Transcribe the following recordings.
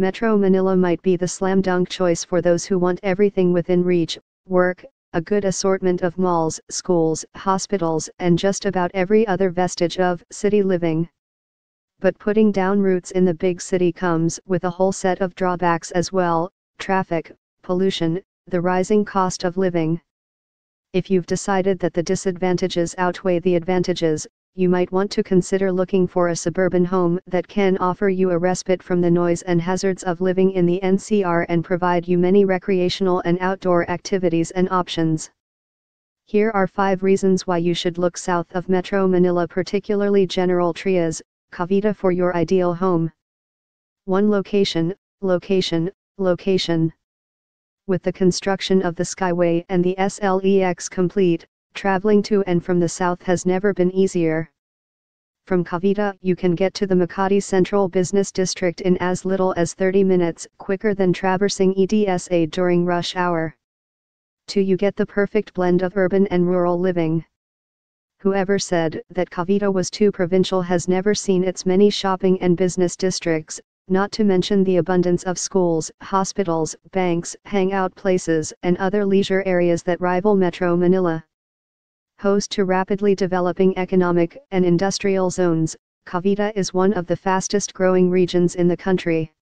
Metro Manila might be the slam dunk choice for those who want everything within reach: work, a good assortment of malls, schools, hospitals, and just about every other vestige of city living. But putting down roots in the big city comes with a whole set of drawbacks as well: traffic, pollution, the rising cost of living. If you've decided that the disadvantages outweigh the advantages, you might want to consider looking for a suburban home that can offer you a respite from the noise and hazards of living in the NCR and provide you many recreational and outdoor activities and options. Here are 5 reasons why you should look south of Metro Manila, particularly General Trias, Cavite, for your ideal home. 1. Location, location, location. With the construction of the Skyway and the SLEX complete, traveling to and from the south has never been easier. From Cavite, you can get to the Makati Central Business District in as little as 30 minutes, quicker than traversing EDSA during rush hour. 2. You get the perfect blend of urban and rural living. Whoever said that Cavite was too provincial has never seen its many shopping and business districts, not to mention the abundance of schools, hospitals, banks, hangout places, and other leisure areas that rival Metro Manila. Host to rapidly developing economic and industrial zones, Cavite is one of the fastest growing regions in the country.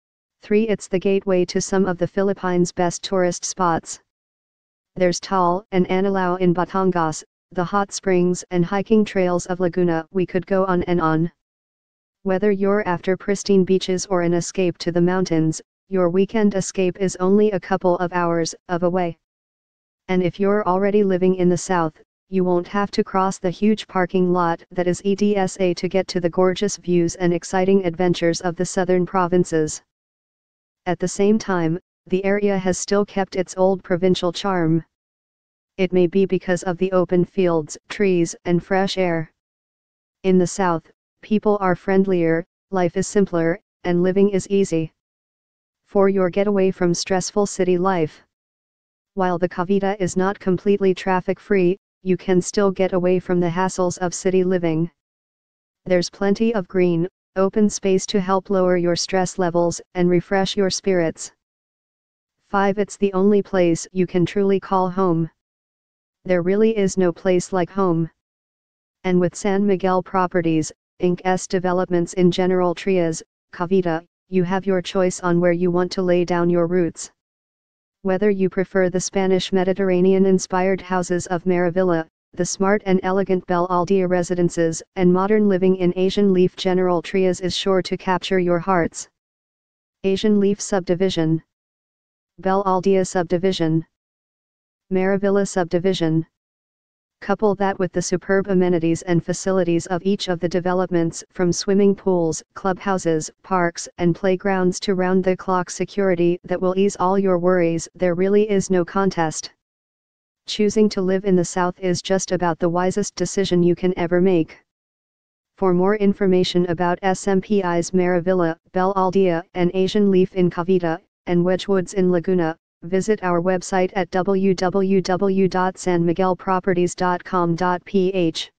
3. It's the gateway to some of the Philippines' best tourist spots. There's Taal and Anilao in Batangas, the hot springs and hiking trails of Laguna. We could go on and on. Whether you're after pristine beaches or an escape to the mountains, your weekend escape is only a couple of hours away. And if you're already living in the south, you won't have to cross the huge parking lot that is EDSA to get to the gorgeous views and exciting adventures of the southern provinces. At the same time, the area has still kept its old provincial charm. It may be because of the open fields, trees, and fresh air. In the south, people are friendlier, life is simpler, and living is easy. For your getaway from stressful city life. While the Cavite is not completely traffic-free, you can still get away from the hassles of city living. There's plenty of green, open space to help lower your stress levels and refresh your spirits. 5. It's the only place you can truly call home. There really is no place like home. And with San Miguel Properties, Inc.'s developments in General Trias, Cavite, you have your choice on where you want to lay down your roots. Whether you prefer the Spanish Mediterranean-inspired houses of Maravilla, the smart and elegant Belle Aldea residences, and modern living in Asian Leaf, General Trias is sure to capture your hearts. Asian Leaf Subdivision, Belle Aldea Subdivision, Maravilla Subdivision. Couple that with the superb amenities and facilities of each of the developments, from swimming pools, clubhouses, parks, and playgrounds to round-the-clock security that will ease all your worries. There really is no contest. Choosing to live in the South is just about the wisest decision you can ever make. For more information about SMPI's Maravilla, Belle Aldea, and Asian Leaf in Cavite, and Wedgewoods in Laguna, visit our website at www.sanmiguelproperties.com.ph.